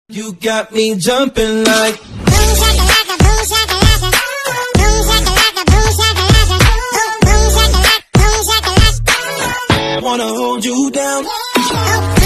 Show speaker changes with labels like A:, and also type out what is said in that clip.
A: You got me jumping like
B: boom shakalaka, boom shakalaka, boom shakalaka, boom shakalaka, boom shakalaka, boom shakalaka.
A: wanna hold you down.